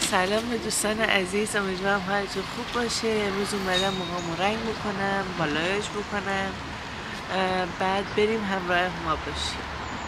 سلام به دوستان عزیز، امیدوارم حالتون خوب باشه. امروز اومدم موهامو رنگ بکنم، بالایش بکنم، بعد بریم همراه ما باشیم.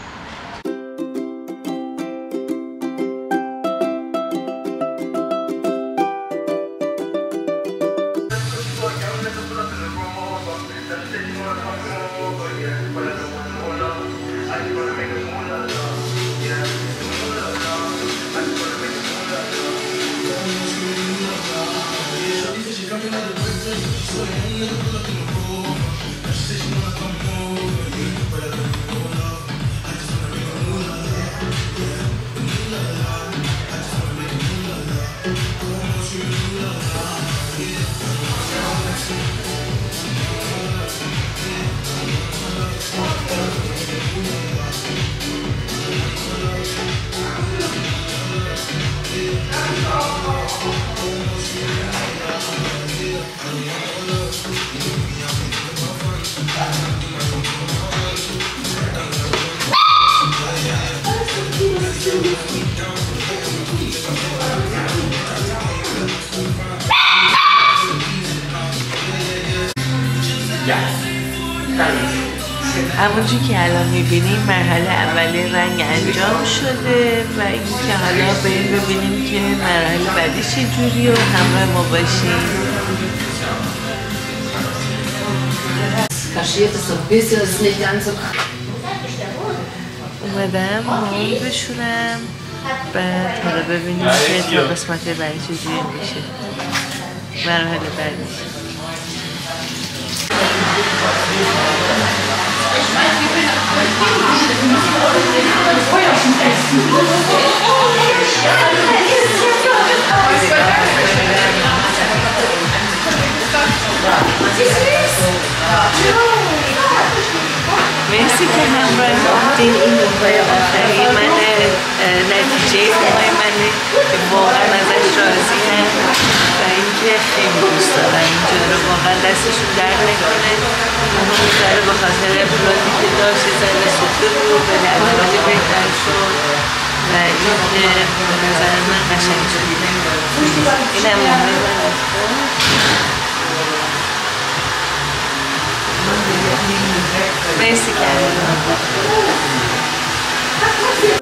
همونجور که الان میبینیم مرحله اولی رنگ انجام شده و اینکه حالا بریم ببینیم که مرحله بعدی چجوری و همراه ما باشیم. اومدم موهامو بشورم بعد حالا ببینیم که تا قسمت بعدی چجوری میشه مرحله بعدی. مرسی که همراه بودین. این موهای آخری منه، نتیجه موهای منه که واقعا ازش راضی هم و اینکه خیلی دوست دارم اینجا رو. واقعا دستشون در نکنه. موها میذاره به خاطر افرادی که داشت ذره سوخته بود ولی الان بهتر شد و اینکه به نظر من قشنگ شد. این هم موهای من مرسی کردم.